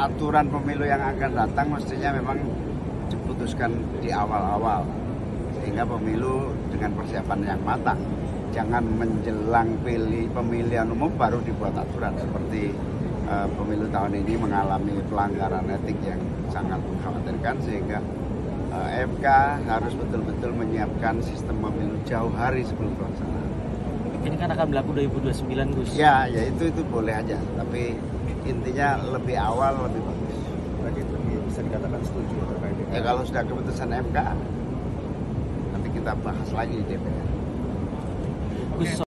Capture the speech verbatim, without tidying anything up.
aturan pemilu yang akan datang mestinya memang diputuskan di awal-awal, sehingga pemilu dengan persiapan yang matang. Jangan menjelang pilih pemilihan umum baru dibuat aturan, seperti uh, pemilu tahun ini mengalami pelanggaran etik yang sangat mengkhawatirkan, sehingga uh, M K harus betul-betul menyiapkan sistem pemilu jauh hari sebelum pelaksanaan. Ini kan akan berlaku dua ribu dua puluh sembilan, Gus. Ya, ya itu itu boleh aja, tapi intinya lebih awal lebih bagus. Berarti bisa dikatakan setuju terkait dengan. Ya kalau sudah keputusan M K, nanti kita bahas lagi di D P R. Gus,